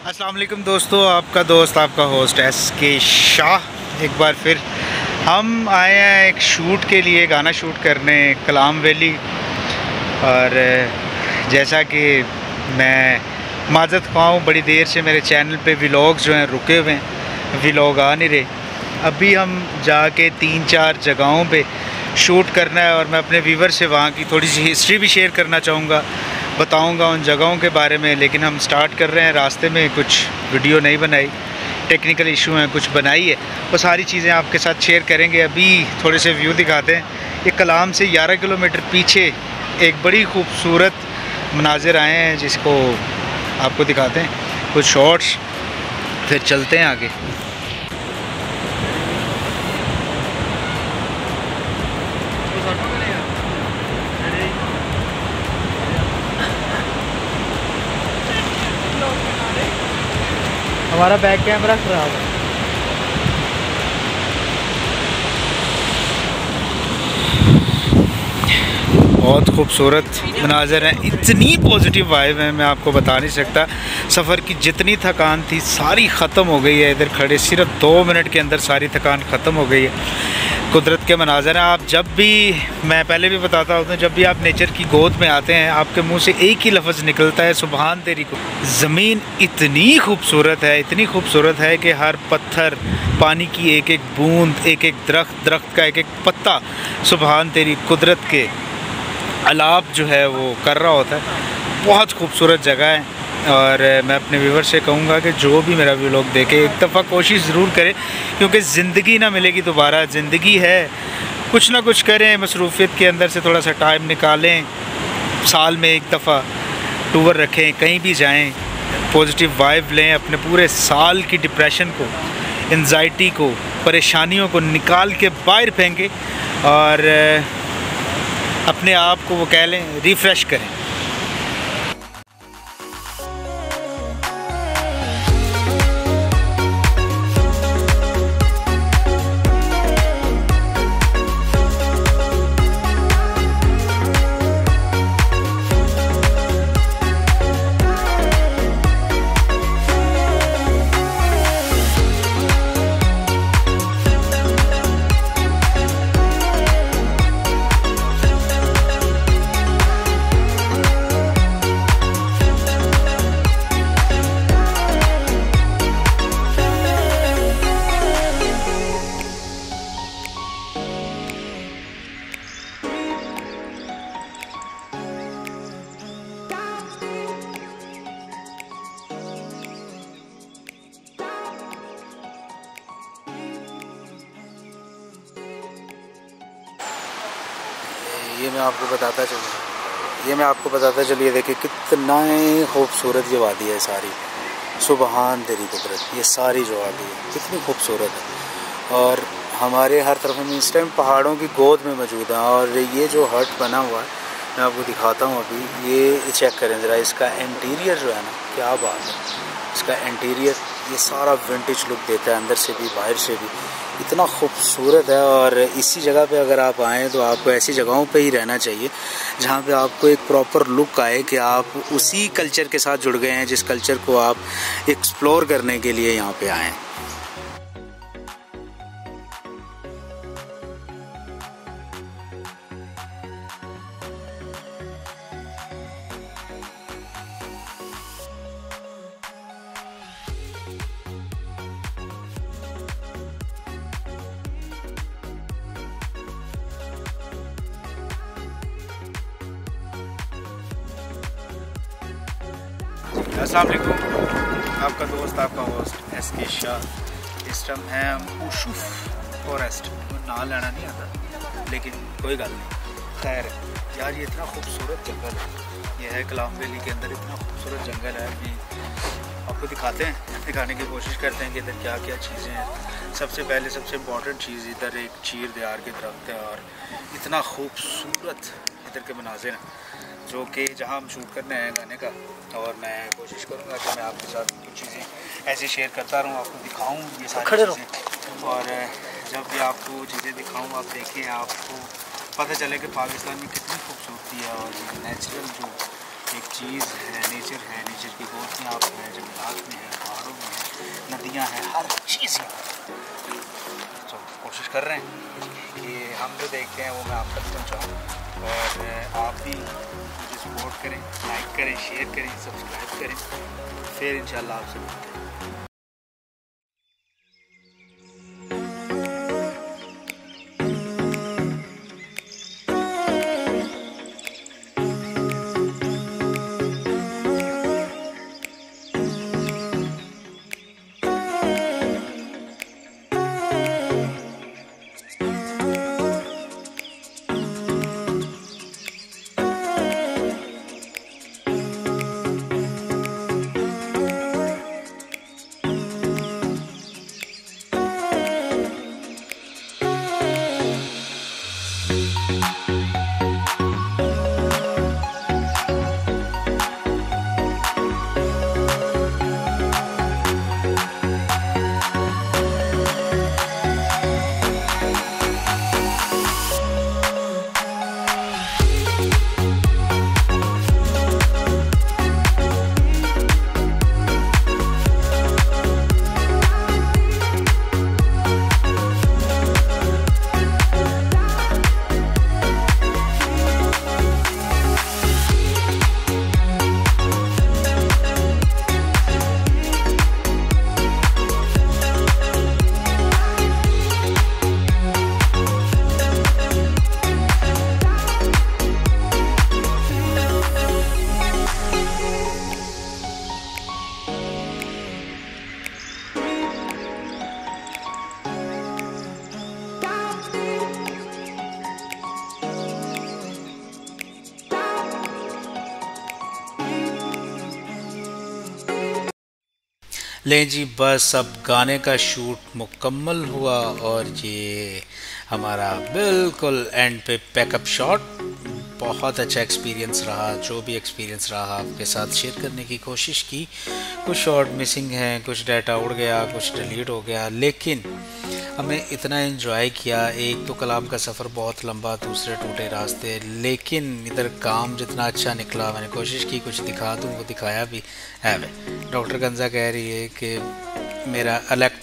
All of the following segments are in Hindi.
अस्सलाम वालेकुम दोस्तों, आपका दोस्त आपका होस्ट SK शाह एक बार फिर हम आए हैं एक शूट के लिए, गाना शूट करने कलाम वैली। और जैसा कि मैं माजरत ख़्वाह हूँ, बड़ी देर से मेरे चैनल पे व्लॉग्स जो हैं रुके हुए हैं, व्लॉग आ नहीं रहे। अभी हम जाके 3-4 जगहों पे शूट करना है और मैं अपने व्यूवर से वहाँ की थोड़ी सी हिस्ट्री भी शेयर करना चाहूँगा, बताऊंगा उन जगहों के बारे में। लेकिन हम स्टार्ट कर रहे हैं, रास्ते में कुछ वीडियो नहीं बनाई, टेक्निकल इशू हैं, कुछ बनाई है, वो सारी चीज़ें आपके साथ शेयर करेंगे। अभी थोड़े से व्यू दिखाते हैं। ये कलाम से 11 किलोमीटर पीछे एक बड़ी खूबसूरत मनाजिर आए हैं, जिसको आपको दिखाते हैं कुछ शॉट्स, फिर चलते हैं आगे। हमारा बैक कैमरा खराब है। बहुत खूबसूरत मनाज़र हैं, इतनी पॉजिटिव वाइब है, मैं आपको बता नहीं सकता। सफ़र की जितनी थकान थी सारी ख़त्म हो गई है। इधर खड़े सिर्फ 2 मिनट के अंदर सारी थकान ख़त्म हो गई है। कुदरत के मनाज़र हैं। आप जब भी, मैं पहले भी बताता हूँ, जब भी आप नेचर की गोद में आते हैं, आपके मुंह से एक ही लफ्ज़ निकलता है, सुबहान तेरी को। ज़मीन इतनी खूबसूरत है, इतनी खूबसूरत है कि हर पत्थर, पानी की एक एक बूंद, एक एक दरख्त का एक एक पत्ता सुबहान तेरी कुदरत के अलाप जो है वो कर रहा होता है। बहुत खूबसूरत जगह है। और मैं अपने व्यूवर से कहूँगा कि जो भी मेरा व्लॉग देखे, एक दफ़ा कोशिश ज़रूर करें, क्योंकि ज़िंदगी ना मिलेगी दोबारा। ज़िंदगी है, कुछ ना कुछ करें, मसरूफ़ियत के अंदर से थोड़ा सा टाइम निकालें, साल में एक दफ़ा टूर रखें, कहीं भी जाएं, पॉजिटिव वाइब लें, अपने पूरे साल की डिप्रेशन को, एंजाइटी को, परेशानियों को निकाल के बाहर फेंकें और अपने आप को, वो कह लें, रिफ़्रेश करें। ये मैं आपको बताता चलिए, देखिए कितना खूबसूरत ये वादी है सारी, सुबहान तेरी कुदरत। ये सारी जो वादी है कितनी खूबसूरत है, और हमारे हर तरफ हम इस टाइम पहाड़ों की गोद में मौजूद हैं। और ये जो हट बना हुआ है, मैं आपको दिखाता हूँ अभी। ये चेक करें ज़रा, इसका इंटीरियर जो है ना, क्या बात है। इसका इंटीरियर ये सारा विंटेज लुक देता है, अंदर से भी बाहर से भी, इतना खूबसूरत है। और इसी जगह पे अगर आप आएँ तो आपको ऐसी जगहों पे ही रहना चाहिए जहाँ पे आपको एक प्रॉपर लुक आए कि आप उसी कल्चर के साथ जुड़ गए हैं, जिस कल्चर को आप एक्सप्लोर करने के लिए यहाँ पे आएँ। अस्सलाम वालेकुम, आपका दोस्त आपका होस्ट SK शाह। इस टाइम है हम उशुफ फॉरेस्ट, ना लेना नहीं आता, लेकिन कोई गल नहीं, खैर यार। ये इतना खूबसूरत जंगल है, ये है कलाम वैली के अंदर, इतना खूबसूरत जंगल है कि आपको दिखाते हैं, दिखाने की कोशिश करते हैं कि इधर क्या क्या चीज़ें हैं। सबसे पहले सबसे इम्पॉर्टेंट चीज़, इधर एक चीर दियार के दरख्त है, और इतना खूबसूरत इधर के मनाज़िर हैं, जो कि जहाँ हम शूट करने आए गाने का। और मैं कोशिश करूँगा कि मैं आपके साथ कुछ चीज़ें ऐसे शेयर करता रहूँ, आपको दिखाऊँ ये सारी चीज़ें। और जब भी आपको चीज़ें दिखाऊँ, आप देखें, आपको पता चले कि पाकिस्तान में कितनी खूबसूरती है। और नेचुरल जो एक चीज़ है, नेचर की गोद में आप हैं, जंगलात में है, यहाँ है, हर चीज़ यहाँ है। तो कोशिश कर रहे हैं कि हम जो देखते हैं वो मैं आप तक पहुँचाऊँ, और आप भी मुझे सपोर्ट करें, लाइक करें, शेयर करें, सब्सक्राइब करें। फिर इंशाल्लाह आपसे मिलते हैं। लें जी, बस अब गाने का शूट मुकम्मल हुआ और ये हमारा बिल्कुल एंड पे पैकअप शॉट। बहुत अच्छा एक्सपीरियंस रहा। जो भी एक्सपीरियंस रहा आपके साथ शेयर करने की कोशिश की। कुछ शॉट मिसिंग हैं, कुछ डाटा उड़ गया, कुछ डिलीट हो गया, लेकिन हमने इतना एंजॉय किया। एक तो कलाम का सफ़र बहुत लंबा, दूसरे टूटे रास्ते, लेकिन इधर काम जितना अच्छा निकला। मैंने कोशिश की कुछ दिखा दूँ, वो दिखाया भी है। डॉक्टर गंजा कह रही है कि मेरा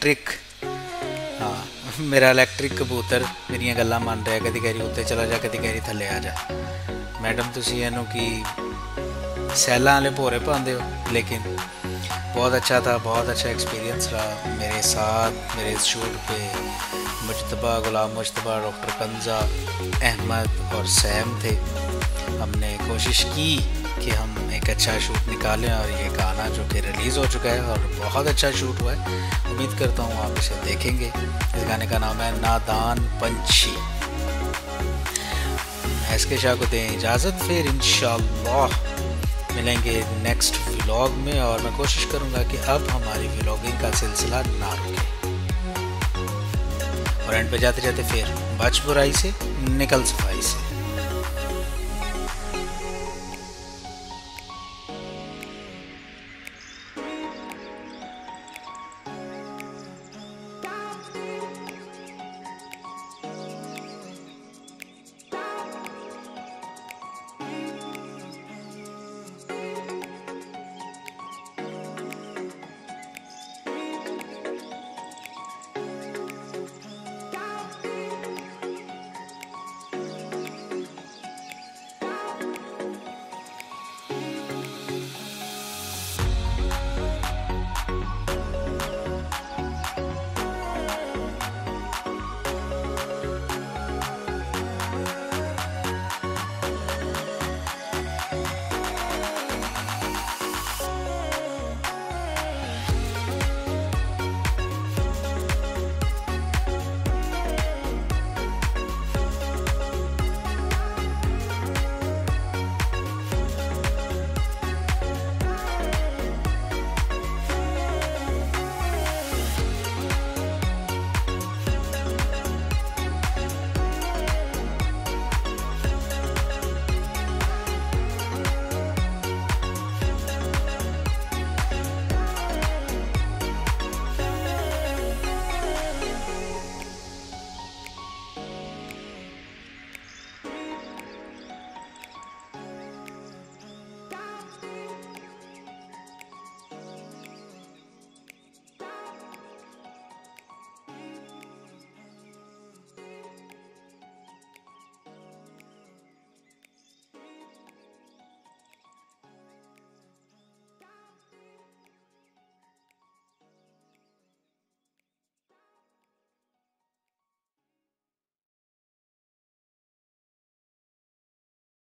इलेक्ट्रिक कबूतर मेरिया गल्लां मन रहा, कदी कह रही उत्ते चला जा, कदी कह रही थल्ले आ जा। मैडम तुसी इहनूं की सैलां वाले भोरे पांदे हो, लेकिन बहुत अच्छा था, बहुत अच्छा एक्सपीरियंस रहा। मेरे साथ मेरे इस शूट पे मुजतबा, गुलाम मुजतबा, डॉक्टर कंजा, अहमद और सैम थे। हमने कोशिश की कि हम एक अच्छा शूट निकालें, और ये गाना जो कि रिलीज़ हो चुका है और बहुत अच्छा शूट हुआ है। उम्मीद करता हूँ आप इसे देखेंगे। इस गाने का नाम है नादान पंछी। इसके शाह को दें इजाज़त, फिर इंशाअल्लाह मिलेंगे नेक्स्ट व्लॉग में। और मैं कोशिश करूँगा कि अब हमारी व्लॉगिंग का सिलसिला ना रुके, और एंड पे जाते जाते फिर बच बुराई से निकल सफाई से।